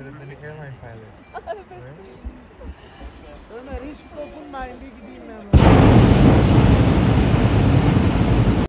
should have been an airline pilot. Ömer hiç dokunmayın bir gideyim ben.